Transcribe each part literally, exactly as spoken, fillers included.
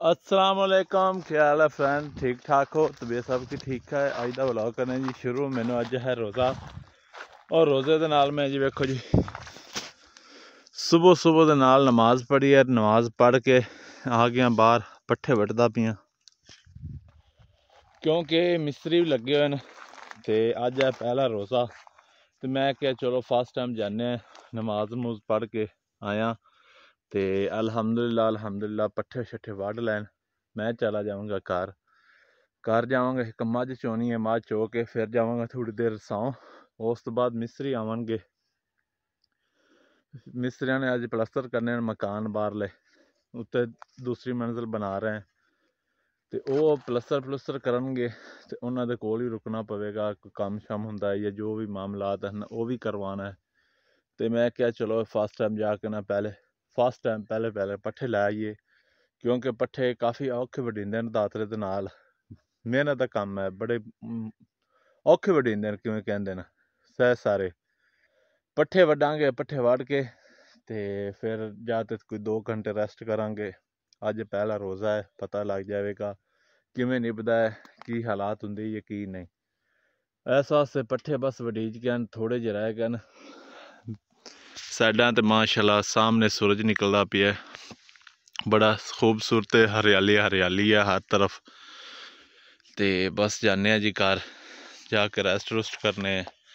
अस्सलाम वालेकुम, क्या हाल है फ्रेंड? ठीक ठाक हो? तबीयत सबकी ठीक है? अज का व्लॉग करने जी शुरू। मैनू अज है रोज़ा और रोज़े दे नाल मैं जी वेखो जी सुबह सुबह दे नाल नमाज पढ़ी है। नमाज पढ़ के आ गया बाहर, पट्ठे वड्ढदा पियां क्योंकि मिस्त्री भी लगे हुए हैं तो अज है पहला रोज़ा। तो मैं क्या चलो फर्स्ट टाइम जाने नमाज नमूज पढ़ के आया तो अल्हम्दुलिल्लाह अल्हम्दुलिल्लाह पट्ठे शट्ठे वड्ढ लैन। मैं चला जाऊँगा घर घर जावांगा, एक मझ चोनी है, मझ चो के फिर जावांगा थोड़ी देर सौ। उस तो बाद मिस्त्री आवेंगे, मिस्त्रियों ने अज प्लस्तर करने मकान बाहरले उत्ते दूसरी मंजिल बना रहे हैं तो वो प्लस्तर प्लुस्तर करनगे तो उन्होंने कोल ही रुकना पवेगा। कोई काम शाम होंदा है या जो भी मामलात हैं वो भी करवाना है। तो मैं क्या चलो फर्स्ट टाइम जाके ना पहले फर्स्ट टाइम पहले पहले पट्ठे लै आइए क्योंकि पट्ठे काफ़ी औखे वडींदे न दातरे दे नाल। मेहनत का काम है, बड़े औखे वडींदे न किवें कहंदे न सह सारे पट्ठे वड्डांगे। पट्ठे वड्ड के ते फिर जाते कोई दो घंटे रेस्ट करांगे। अज पहला रोज़ा है, पता लग जाएगा किवें निभदा है, की हालात हुंदे या की नहीं। इस वास्ते पट्ठे बस वडीज गए न, थोड़े जे रह गए न। साइडां ते माशाल्लाह सामने सूरज निकलदा पिया, बड़ा खूबसूरत हरियाली हरियाली है हर तरफ। ते बस जाने जी घर जाके रेस्ट रुस्ट करने।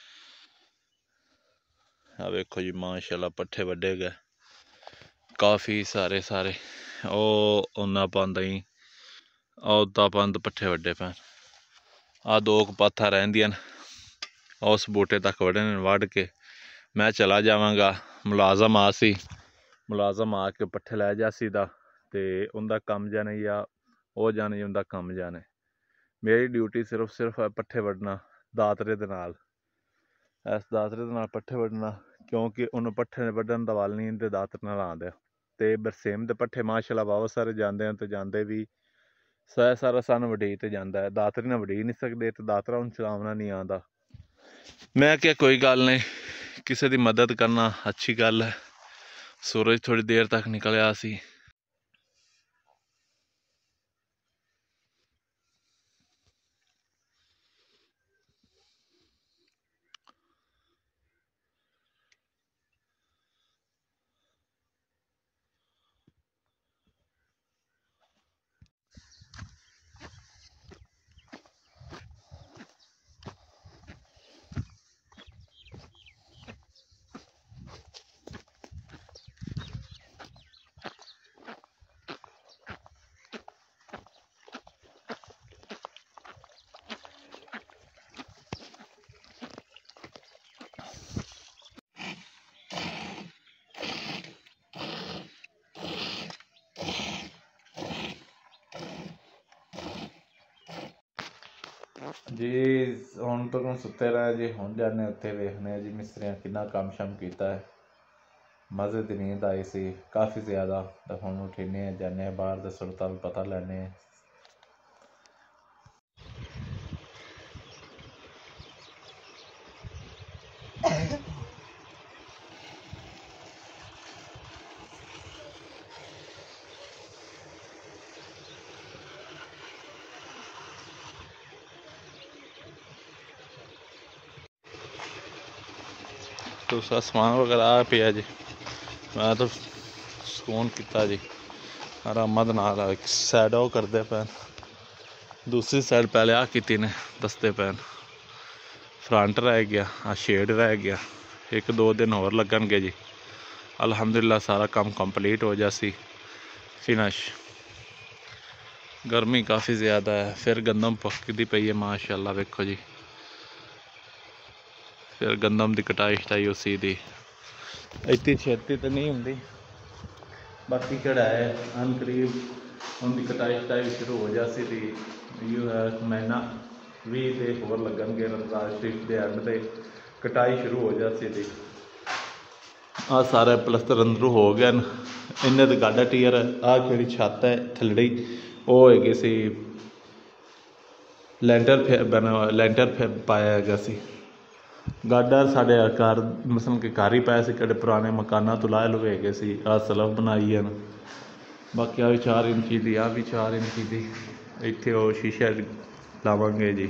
आ वेखो जी माशाल्लाह पट्ठे वड्डे गए काफ़ी सारे सारे। ओ उन्ना पांदा ही ओदा पंद पट्ठे वड्डे पैन। आ दो पाथा रहिंदियां न, उस बूटे तक वड्डने वड्ड के मैं चला जावांगा। मुलाजम आ सी, मुलाजम आके पट्ठे लै जासी दा ते उनका कम जाने या वो जाने उनका कम जाने। मेरी ड्यूटी सिर्फ सिर्फ है पट्ठे वड्डना दातरे दे नाल। इस दातरे दे नाल पट्ठे वड्डना क्योंकि उन पट्ठे वड्डन दा वल नहीं ते दातर नाल आंदे ते बरसेम दे पट्ठे माशाल्लाह बहुत सारे जांदे हैं ते जांदे भी सै सारा सन वडी ते जांदा है। दातरी नाल वडी नहीं सकदे ते दातरा उन चलावना नहीं आंदा। मैं क्या कोई गल नहीं, किसी दी मदद करना अच्छी गल है। सूरज थोड़ी देर तक निकलिया सी। जी हुण तो सुते रहे जी, हुण जाने उत्थे वेखने जी मिस्त्रियां किन्ना कम शम कीता है। मज़े की नींद आई सी काफ़ी ज़्यादा। तो हुण उठीने जाने बाहर दे सुरताल पता लैने। तो समान वगैरह आ पिया जी, मैं तो सुकून किता जी आरामद नाल। एक साइड वो करते पैन, दूसरी साइड पहले आ की ने दसते पैन। फ्रंट रह गया, आ शेड रह गया, एक दो दिन होर लगनगे जी। अल्हम्दुलिल्लाह सारा काम कंप्लीट हो जासी फिनिश। गर्मी काफ़ी ज़्यादा है, फिर गंदम पकदी पई है माशाल्लाह वेखो जी। फिर गंदम की कटाई शटाई उसी दी इतनी छेती तो नहीं होंगी, बाकी कड़ा है अन करीब उनकी कटाई शटाई शुरू हो जासी थी। यू है महीना भी दे होर लगनगे, रमज़ान शरीफ के एंड से कटाई शुरू हो जासी थी। आ सारे प्लस्तर अंदरों हो गए न, इन्हें तो गाडा टीयर आ जी छत है थलड़ी वो है सी लैंटर फे बना लैंटर फे पाया गया सी। गाडा साढ़े घर मसलन के घर ही पाया से कड़े पुराने मकाना तो लाए लुए गए सी। आ सलफ बनाई है बाकी आ भी चार इंची दी, आ भी चार इंची दी। इत्थे वो शीशा लावांगे जी।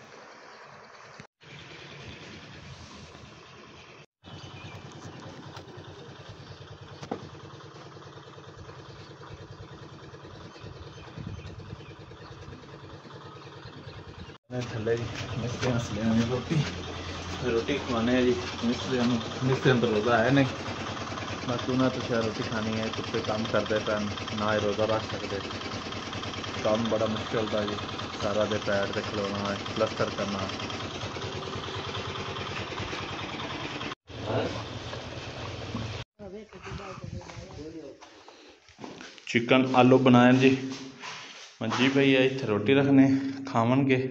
थले जी मिस्त्रियां असलियां रोटी रोटी खवाने जी मिस्त्रियां मिस्त्रियां तो रोज़ा है नहीं, बाकी उन्हें तो शायद रोटी खानी है। कुत्ते काम करते पैन ना ही रोज़ा रख सकते। काम बड़ा मुश्किल था जी, सारा दे पैर से खिलौना है, प्लस्तर करना। चिकन आलू बनाए जी, मंजी पई है इत्थे रोटी रखने खावन के।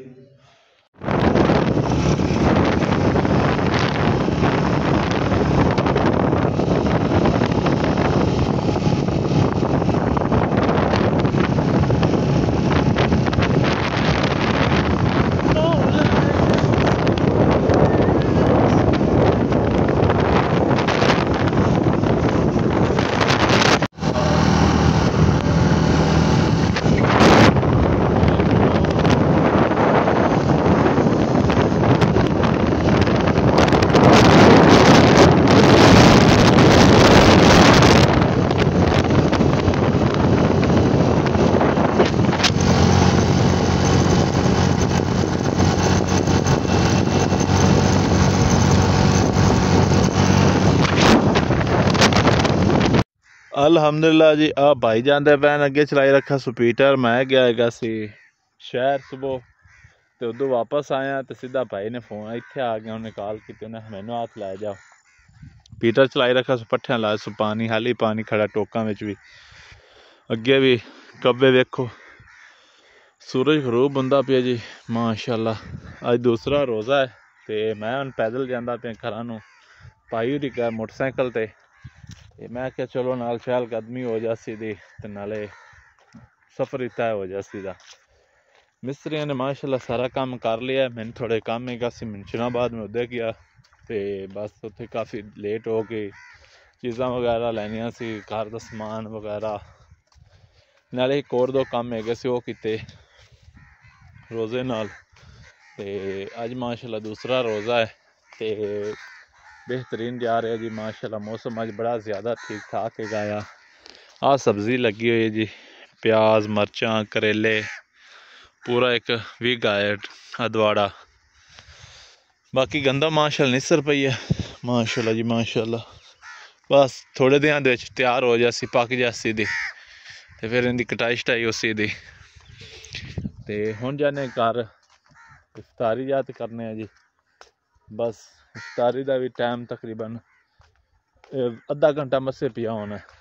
अल्हम्दुलिल्लाह जी। आ भाई जाते पैन अगे चलाई रखा सुपीटर। मैं गया है सी शहर सुबह, तो उदू वापस आया तो सीधा भाई ने फोन इत्थे आ गया, उन्हें कॉल की, उन्हें मैनू हाथ लै जाओ। पीटर चलाई रखा सु पट्ठियां लाए सु पानी हाली पानी खड़ा टोका में भी। अगे भी कब्बे वेखो सूरज खरूब होंदा पिया जी माशाअल्लाह। अज दूसरा रोज़ा है तो मैं हम पैदल जाता पे घरा नूं, भाई होरी गया मोटरसाइकिल ते, मैं क्या चलो नाल शैल कदमी हो जासी दी ते नाले सफर ही तय हो जासी दा। मिस्त्रियों ने माशाअल्लाह सारा काम कर लिया। मैंने थोड़े काम है सी मुंशनाबाद में उदे गया तो बस उत्थे काफ़ी लेट हो गई। चीज़ां वगैरह लैनियां सी, घर का समान वगैरह, नाले एक और दो काम है सी वो किते रोज़े नाल। ते अज माशाअल्लाह दूसरा रोज़ा है तो बेहतरीन जा रहा है जी माशाअल्लाह। मौसम अज बड़ा ज़्यादा ठीक ठाक है गाया। आ सब्ज़ी लगी हुई है जी, प्याज मरचां करेले, पूरा एक विग आया अदवाड़ा। बाकी गंदा माशाअल्लाह निसर पई है माशाअल्लाह जी माशाअल्लाह। बस थोड़े दिन दे तैयार हो जासी, पक जासी दी ते फिर इनकी कटाई शटाई उसी दी ते हुण जाने घर इफ्तारी जात करने जी। बस इफ्तारी का भी टाइम तकरीबन अद्धा घंटा मस्से पिया होना।